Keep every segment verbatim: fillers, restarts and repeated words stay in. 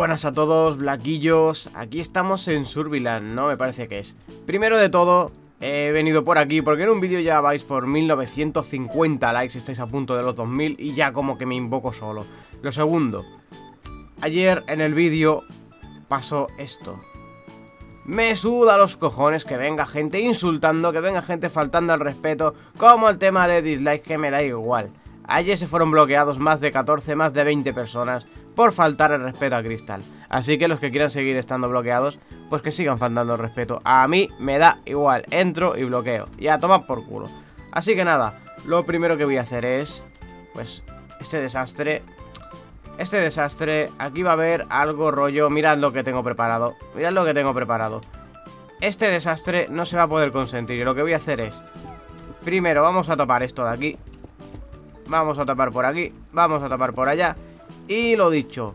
buenas a todos, Blaquillos. Aquí estamos en Surviland, ¿no? Me parece que es. Primero de todo, he venido por aquí porque en un vídeo ya vais por mil novecientos cincuenta likes, estáis a punto de los dos mil y ya como que me invoco solo. Lo segundo, ayer en el vídeo pasó esto. Me suda los cojones que venga gente insultando, que venga gente faltando al respeto, como el tema de dislikes, que me da igual. Ayer se fueron bloqueados más de catorce, más de veinte personas por faltar el respeto a Crystal. Así que los que quieran seguir estando bloqueados, pues que sigan faltando el respeto. A mí me da igual, entro y bloqueo. Y a tomar por culo. Así que nada, lo primero que voy a hacer es, pues, este desastre. Este desastre, aquí va a haber algo rollo. Mirad lo que tengo preparado. Mirad lo que tengo preparado. Este desastre no se va a poder consentir. Y lo que voy a hacer es, primero vamos a tapar esto de aquí. Vamos a tapar por aquí, vamos a tapar por allá. Y lo dicho,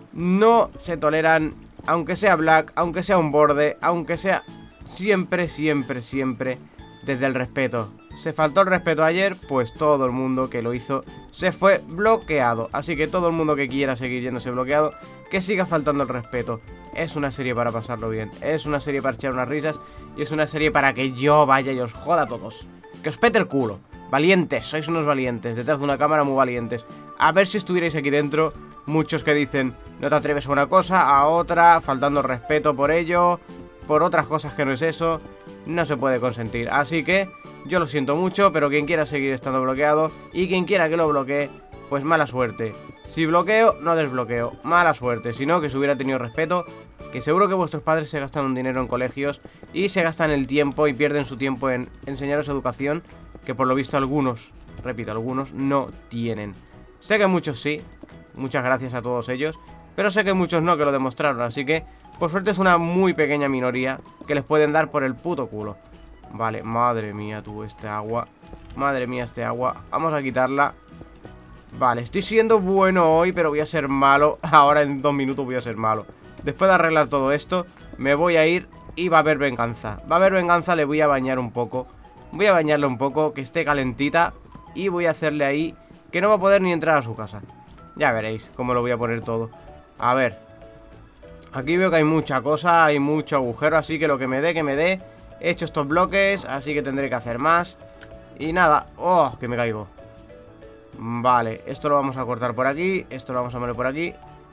no se toleran, aunque sea black, aunque sea un borde, aunque sea siempre, siempre, siempre desde el respeto. Se faltó el respeto ayer, pues todo el mundo que lo hizo se fue bloqueado. Así que todo el mundo que quiera seguir yéndose bloqueado, que siga faltando el respeto. Es una serie para pasarlo bien, es una serie para echar unas risas y es una serie para que yo vaya y os joda a todos. Que os pete el culo. Valientes, sois unos valientes, detrás de una cámara muy valientes. A ver si estuvierais aquí dentro, muchos que dicen no te atreves a una cosa, a otra, faltando el respeto por ello, por otras cosas que no es eso, no se puede consentir. Así que yo lo siento mucho, pero quien quiera seguir estando bloqueado y quien quiera que lo bloquee, pues mala suerte. Si bloqueo, no desbloqueo, mala suerte, si no que se hubiera tenido respeto. Que seguro que vuestros padres se gastan un dinero en colegios y se gastan el tiempo y pierden su tiempo en enseñaros educación, que por lo visto algunos, repito, algunos no tienen. Sé que muchos sí, muchas gracias a todos ellos, pero sé que muchos no, que lo demostraron, así que por suerte es una muy pequeña minoría que les pueden dar por el puto culo. Vale, madre mía tú, este agua, madre mía este agua, vamos a quitarla. Vale, estoy siendo bueno hoy, pero voy a ser malo, ahora en dos minutos voy a ser malo. Después de arreglar todo esto, me voy a ir y va a haber venganza. Va a haber venganza, le voy a bañar un poco. Voy a bañarle un poco, que esté calentita. Y voy a hacerle ahí que no va a poder ni entrar a su casa. Ya veréis cómo lo voy a poner todo. A ver. Aquí veo que hay mucha cosa, hay mucho agujero, así que lo que me dé, que me dé. He hecho estos bloques, así que tendré que hacer más. Y nada, oh, que me caigo. Vale, esto lo vamos a cortar por aquí. Esto lo vamos a poner por aquí.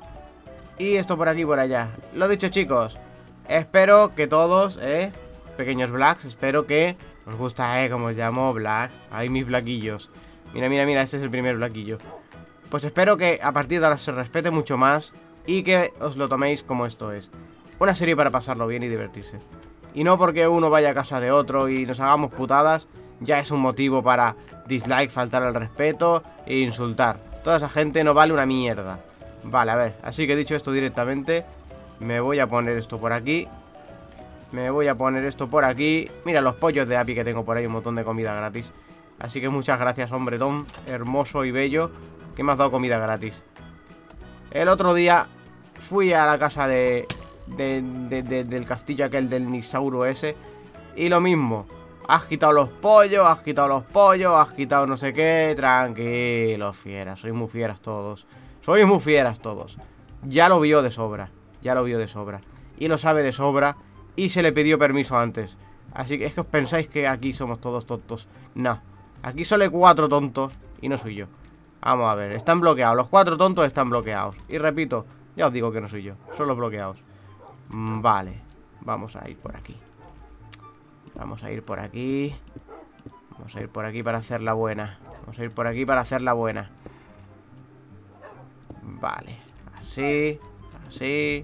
Y esto por aquí y por allá. Lo dicho, chicos, espero que todos, eh pequeños blacks, espero que os gusta, eh, como os llamo, blacks. Ahí mis blaquillos. Mira, mira, mira, este es el primer blaquillo. Pues espero que a partir de ahora se respete mucho más y que os lo toméis como esto es. Una serie para pasarlo bien y divertirse. Y no porque uno vaya a casa de otro y nos hagamos putadas, ya es un motivo para dislike, faltar al respeto e insultar. Toda esa gente no vale una mierda. Vale, a ver, así que dicho esto directamente, me voy a poner esto por aquí. Me voy a poner esto por aquí. Mira los pollos de Api que tengo por ahí, un montón de comida gratis. Así que muchas gracias, hombre Tom, hermoso y bello, que me has dado comida gratis. El otro día fui a la casa de, de, de, de del castillo aquel del Nisauro ese, y lo mismo. Has quitado los pollos, has quitado los pollos, has quitado no sé qué. Tranquilos, fieras, sois muy fieras todos. Sois muy fieras todos. Ya lo vio de sobra. Ya lo vio de sobra. Y lo sabe de sobra. Y se le pidió permiso antes. Así que es que os pensáis que aquí somos todos tontos. No. Aquí solo hay cuatro tontos. Y no soy yo. Vamos a ver. Están bloqueados. Los cuatro tontos están bloqueados. Y repito, ya os digo que no soy yo. Son los bloqueados. Mm, vale. Vamos a ir por aquí. Vamos a ir por aquí. Vamos a ir por aquí para hacer la buena. Vamos a ir por aquí para hacer la buena. Vale, así, así.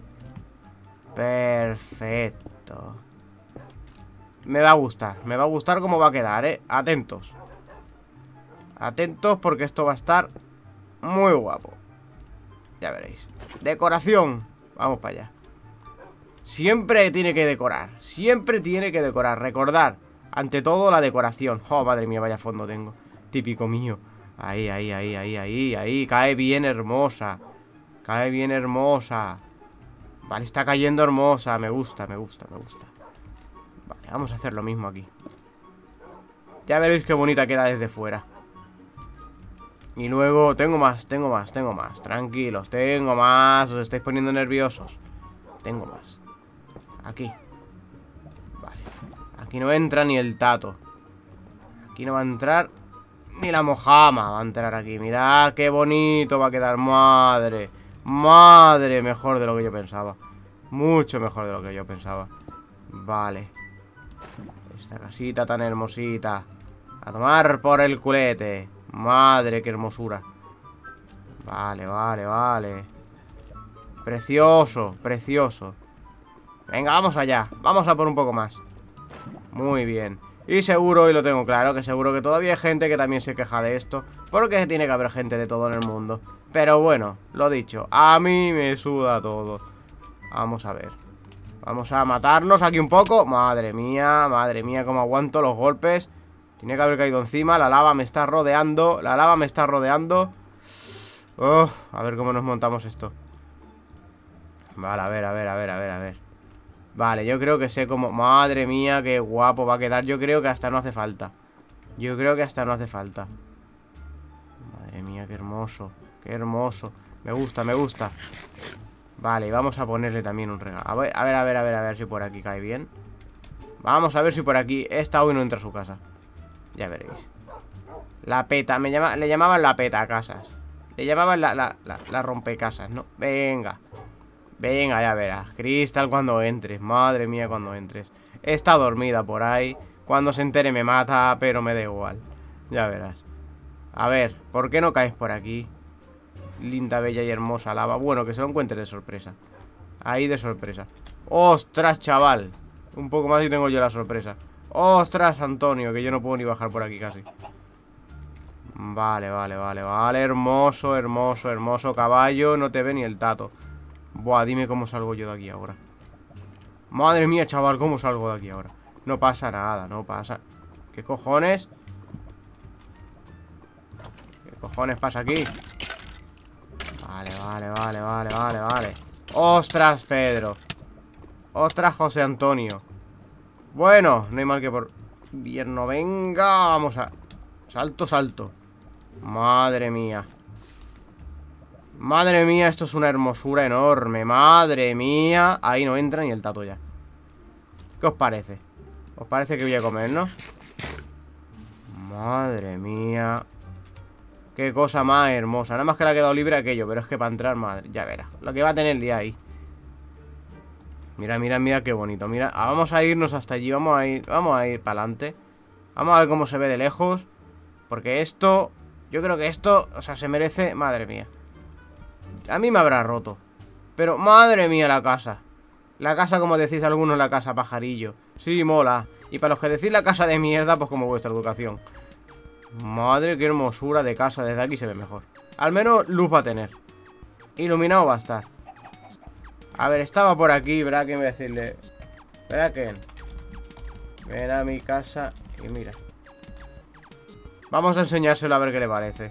Perfecto. Me va a gustar, me va a gustar cómo va a quedar, eh. Atentos. Atentos porque esto va a estar muy guapo. Ya veréis. Decoración. Vamos para allá. Siempre tiene que decorar. Siempre tiene que decorar. Recordar, ante todo, la decoración. Oh, madre mía, vaya fondo tengo. Típico mío. Ahí, ahí, ahí, ahí, ahí, ahí. Cae bien hermosa. Cae bien hermosa. Vale, está cayendo hermosa. Me gusta, me gusta, me gusta. Vale, vamos a hacer lo mismo aquí. Ya veréis qué bonita queda desde fuera. Y luego, tengo más, tengo más, tengo más. Tranquilos, tengo más. Os estáis poniendo nerviosos. Tengo más. Aquí. Vale. Aquí no entra ni el tato. Aquí no va a entrar ni la mojama. Va a entrar aquí. Mirad qué bonito va a quedar. Madre. Madre, mejor de lo que yo pensaba. Mucho mejor de lo que yo pensaba. Vale. Esta casita tan hermosita. A tomar por el culete. Madre, qué hermosura. Vale, vale, vale. Precioso, precioso. Venga, vamos allá. Vamos a por un poco más. Muy bien. Y seguro, y lo tengo claro, que seguro que todavía hay gente que también se queja de esto. Porque tiene que haber gente de todo en el mundo. Pero bueno, lo dicho, a mí me suda todo. Vamos a ver. Vamos a matarnos aquí un poco. Madre mía, madre mía, cómo aguanto los golpes. Tiene que haber caído encima. La lava me está rodeando. La lava me está rodeando. Oh, a ver cómo nos montamos esto. Vale, a ver, a ver, a ver, a ver, a ver. Vale, yo creo que sé cómo... Madre mía, qué guapo va a quedar. Yo creo que hasta no hace falta. Yo creo que hasta no hace falta. Madre mía, qué hermoso. Qué hermoso. Me gusta, me gusta. Vale, vamos a ponerle también un regalo. A ver, a ver, a ver, a ver, a ver si por aquí cae bien. Vamos a ver si por aquí... Esta hoy no entra a su casa. Ya veréis. La peta, me llama, le llamaban la peta casas. Le llamaban la, la, la, la rompecasas, ¿no? Venga. Venga, ya verás. Cristal cuando entres. Madre mía, cuando entres. Está dormida por ahí. Cuando se entere me mata, pero me da igual. Ya verás. A ver, ¿por qué no caes por aquí? Linda, bella y hermosa lava. Bueno, que se lo encuentres de sorpresa. Ahí de sorpresa. ¡Ostras, chaval! Un poco más y tengo yo la sorpresa. ¡Ostras, Antonio! Que yo no puedo ni bajar por aquí casi. Vale, vale, vale, vale. Hermoso, hermoso, hermoso caballo. No te ve ni el tato. Buah, dime cómo salgo yo de aquí ahora. Madre mía, chaval, ¿cómo salgo de aquí ahora? No pasa nada, no pasa. ¿Qué cojones? ¿Qué cojones pasa aquí? Vale, vale, vale, vale, vale, vale. ¡Ostras, Pedro! ¡Ostras, José Antonio! Bueno, no hay mal que por invierno. Venga, vamos a... Salto, salto. Madre mía. Madre mía, esto es una hermosura enorme. Madre mía. Ahí no entra ni el tato ya. ¿Qué os parece? ¿Os parece que voy a comer, no? Madre mía. Qué cosa más hermosa. Nada más que le ha quedado libre aquello. Pero es que para entrar, madre, ya verás lo que va a tener el día ahí. Mira, mira, mira qué bonito. Mira, ah, vamos a irnos hasta allí. Vamos a ir, vamos a ir para adelante. Vamos a ver cómo se ve de lejos. Porque esto, yo creo que esto, o sea, se merece, madre mía. A mí me habrá roto. Pero, madre mía, la casa. La casa, como decís algunos, la casa pajarillo. Sí, mola. Y para los que decís la casa de mierda, pues como vuestra educación. Madre, qué hermosura de casa. Desde aquí se ve mejor. Al menos luz va a tener. Iluminado va a estar. A ver, estaba por aquí, Bracken, voy a decirle. Bracken, ven a mi casa y mira. Vamos a enseñárselo a ver qué le parece.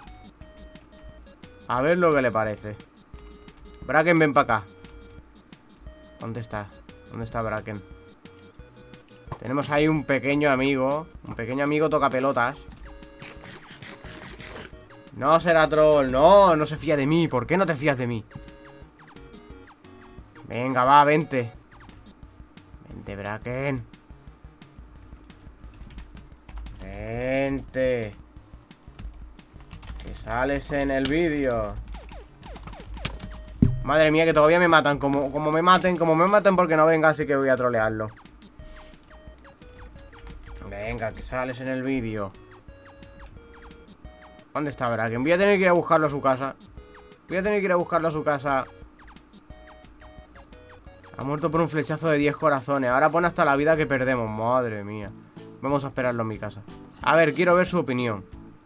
A ver lo que le parece. Bracken, ven para acá. ¿Dónde está? ¿Dónde está Bracken? Tenemos ahí un pequeño amigo. Un pequeño amigo toca pelotas. No será troll. No, no se fía de mí. ¿Por qué no te fías de mí? Venga, va, vente. Vente, Bracken. Vente. Que sales en el vídeo. Madre mía, que todavía me matan. Como, como me maten, como me maten porque no venga, así que voy a trolearlo. Venga, que sales en el vídeo. ¿Dónde está Bracken? Voy a tener que ir a buscarlo a su casa. Voy a tener que ir a buscarlo a su casa. Ha muerto por un flechazo de diez corazones. Ahora pone hasta la vida que perdemos. Madre mía. Vamos a esperarlo en mi casa. A ver, quiero ver su opinión.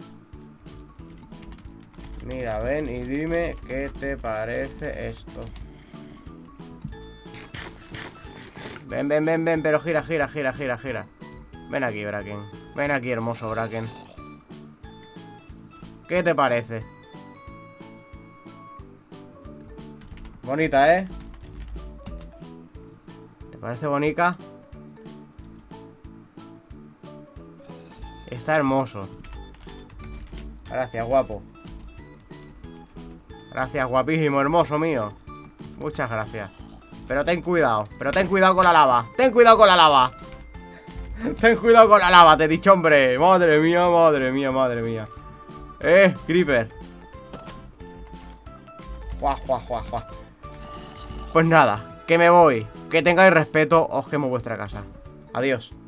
Mira, ven y dime qué te parece esto. Ven, ven, ven, ven, pero gira, gira, gira, gira, gira. Ven aquí, Bracken. Ven aquí, hermoso Bracken. ¿Qué te parece? Bonita, ¿eh? ¿Te parece bonita? Está hermoso. Gracias, guapo. Gracias, guapísimo, hermoso mío. Muchas gracias. Pero ten cuidado, pero ten cuidado con la lava. Ten cuidado con la lava. Ten cuidado con la lava, te he dicho, hombre. Madre mía, madre mía, madre mía. Eh, Creeper. Juá, juá, juá, juá. Pues nada, que me voy. Que tengáis respeto, os quemo vuestra casa. Adiós.